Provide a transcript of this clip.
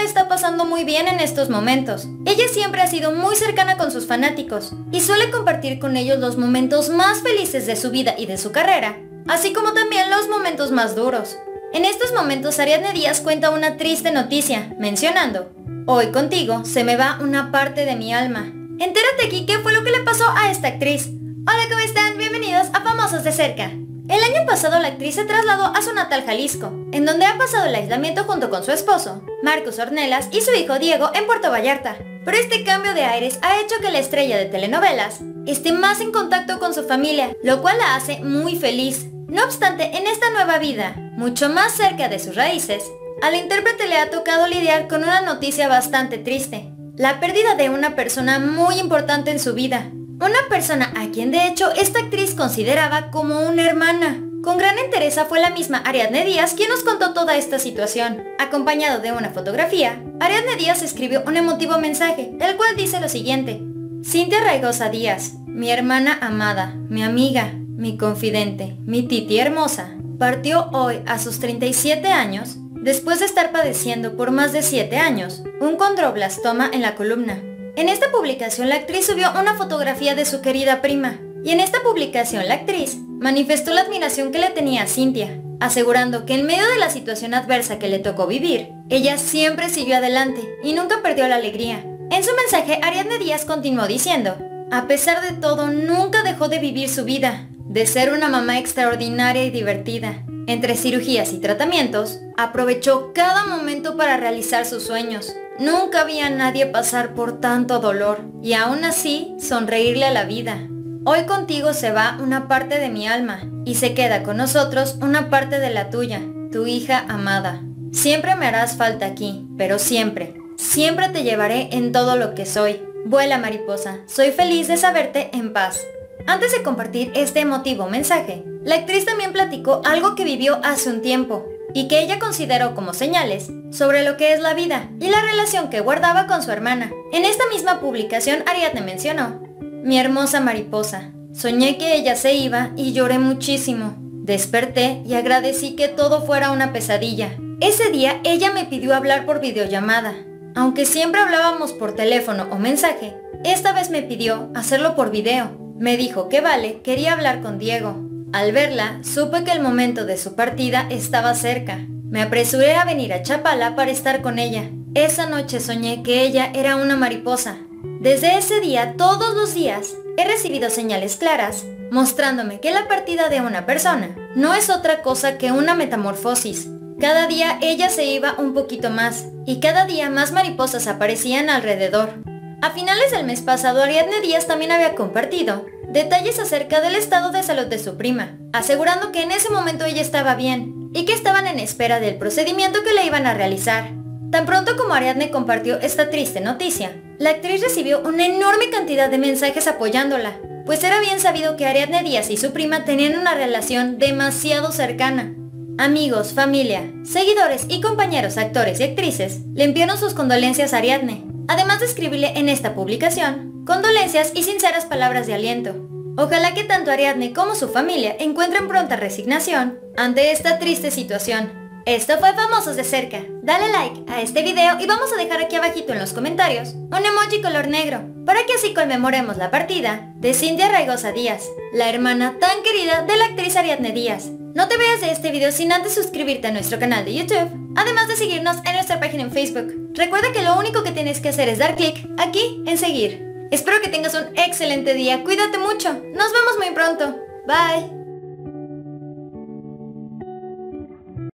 está pasando muy bien en estos momentos. Ella siempre ha sido muy cercana con sus fanáticos y suele compartir con ellos los momentos más felices de su vida y de su carrera, así como también los momentos más duros. En estos momentos Ariadne Díaz cuenta una triste noticia, mencionando: hoy contigo se me va una parte de mi alma. Entérate aquí qué fue lo que le pasó a esta actriz. Hola, ¿cómo están? Bienvenidos a Famosos de Cerca. El año pasado la actriz se trasladó a su natal Jalisco, en donde ha pasado el aislamiento junto con su esposo, Marcus Ornelas, y su hijo Diego en Puerto Vallarta. Pero este cambio de aires ha hecho que la estrella de telenovelas esté más en contacto con su familia, lo cual la hace muy feliz. No obstante, en esta nueva vida, mucho más cerca de sus raíces, a la intérprete le ha tocado lidiar con una noticia bastante triste: la pérdida de una persona muy importante en su vida. Una persona a quien de hecho esta actriz consideraba como una hermana. Con gran entereza fue la misma Ariadne Díaz quien nos contó toda esta situación. Acompañado de una fotografía, Ariadne Díaz escribió un emotivo mensaje, el cual dice lo siguiente: Cintia Raigosa Díaz, mi hermana amada, mi amiga, mi confidente, mi titi hermosa, partió hoy a sus 37 años, después de estar padeciendo por más de 7 años un condroblastoma en la columna. En esta publicación la actriz subió una fotografía de su querida prima, y en esta publicación la actriz manifestó la admiración que le tenía a Cintia, asegurando que en medio de la situación adversa que le tocó vivir, ella siempre siguió adelante y nunca perdió la alegría. En su mensaje, Ariadne Díaz continuó diciendo: a pesar de todo, nunca dejó de vivir su vida, de ser una mamá extraordinaria y divertida. Entre cirugías y tratamientos, aprovechó cada momento para realizar sus sueños. Nunca vi a nadie pasar por tanto dolor y aún así sonreírle a la vida. Hoy contigo se va una parte de mi alma y se queda con nosotros una parte de la tuya, tu hija amada. Siempre me harás falta aquí, pero siempre, siempre te llevaré en todo lo que soy. Vuela, mariposa, soy feliz de saberte en paz. Antes de compartir este emotivo mensaje, la actriz también platicó algo que vivió hace un tiempo y que ella consideró como señales sobre lo que es la vida y la relación que guardaba con su hermana. En esta misma publicación Ariadne mencionó: mi hermosa mariposa, soñé que ella se iba y lloré muchísimo. Desperté y agradecí que todo fuera una pesadilla. Ese día ella me pidió hablar por videollamada. Aunque siempre hablábamos por teléfono o mensaje, esta vez me pidió hacerlo por video. Me dijo que Vale quería hablar con Diego. Al verla, supe que el momento de su partida estaba cerca. Me apresuré a venir a Chapala para estar con ella. Esa noche soñé que ella era una mariposa. Desde ese día, todos los días, he recibido señales claras, mostrándome que la partida de una persona no es otra cosa que una metamorfosis. Cada día ella se iba un poquito más, y cada día más mariposas aparecían alrededor. A finales del mes pasado, Ariadne Díaz también había compartido detalles acerca del estado de salud de su prima, asegurando que en ese momento ella estaba bien y que estaban en espera del procedimiento que le iban a realizar. Tan pronto como Ariadne compartió esta triste noticia, la actriz recibió una enorme cantidad de mensajes apoyándola, pues era bien sabido que Ariadne Díaz y su prima tenían una relación demasiado cercana. Amigos, familia, seguidores y compañeros actores y actrices le enviaron sus condolencias a Ariadne, además de escribirle en esta publicación condolencias y sinceras palabras de aliento. Ojalá que tanto Ariadne como su familia encuentren pronta resignación ante esta triste situación. Esto fue Famosos de Cerca. Dale like a este video y vamos a dejar aquí abajito en los comentarios un emoji color negro, para que así conmemoremos la partida de Cintia Raigosa Díaz, la hermana tan querida de la actriz Ariadne Díaz. No te veas de este video sin antes suscribirte a nuestro canal de YouTube, además de seguirnos en nuestra página en Facebook. Recuerda que lo único que tienes que hacer es dar clic aquí en seguir. Espero que tengas un excelente día, cuídate mucho, nos vemos muy pronto, bye.